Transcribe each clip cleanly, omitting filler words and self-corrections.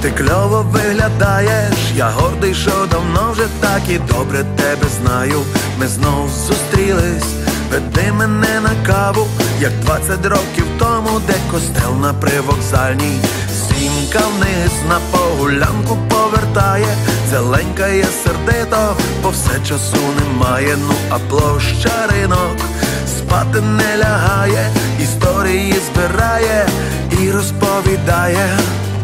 Ти кльово виглядаєш, я гордий, що давно вже так і добре тебе знаю. Ми знов зустрілись, веди мене на каву, як 20 років тому, де костел на привокзальній. Сімка вниз на прогулянку повертає, зеленькає сердито, бо все часу немає. Ну а площа ринок спати не лягає, історії збирає і розповідає.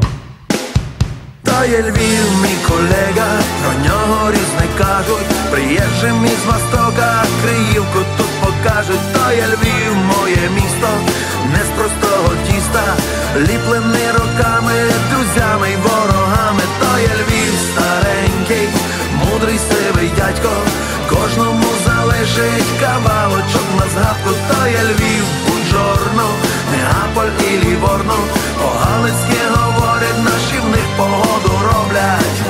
То є Львів, мій колега, про нього різне кажуть. Приїжджим із Востока, Криївку тут покажуть. То є Львів, моє місто, не з простого тіста, ліплений роками, друзями й ворогами. То є Львів старенький, мудрий сивий дядько, кожному залишить кавалочок на згадку. То є Львів, Бунджорно, Неаполь і Ліворно, по-галицьки говорять, наші в них погоду роблять.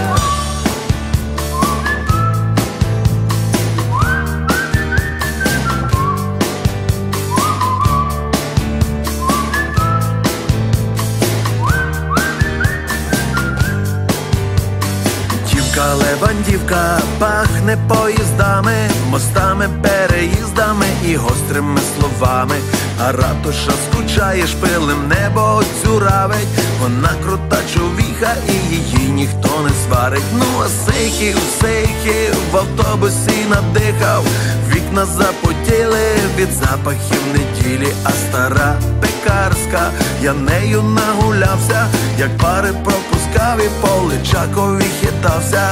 Левандівка пахне поїздами, мостами, переїздами і гострими словами. А ратуша скучає, шпилем небо дзюравить. Вона крута човіха і її ніхто не сварить. Ну а сейхи в автобусі надихав, вікна запотіли від запахів неділі. А стара пекарська, я нею нагулявся, як пари пропускав і по Личакові хитався.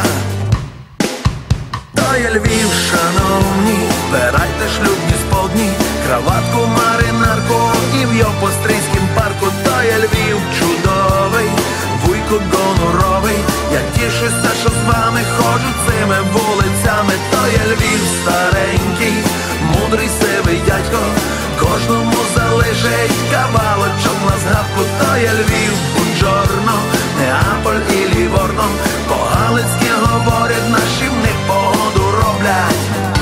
То є Львів, шановні, збирайте шлюбні сподні, краватку, маринарку і в Йопострийськім парку. То є Львів чудовий, вуйку гоноровий, я тішуся, що з вами ходжу цими вулицями. То є Львів старенький, мудрий сивий дядько, кожному залишить кавалочок на згадку. То є Львів, Бунджорно, Неаполь і Ліворно, по-галицьки говорять, наші в них погоду роблять.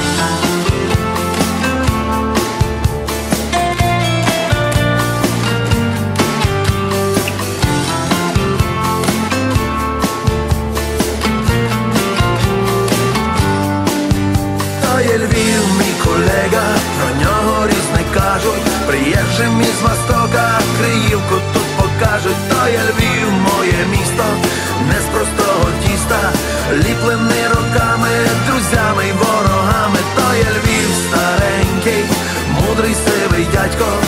То є Львів, мій колега, про нього різне кажуть. Приїжджим із Востока, Криївку тут покажуть. То є Львів, моє місто, не з простого тіста, ліплений роками, друзями й ворогами. То є Львів старенький, мудрий сивий дядько,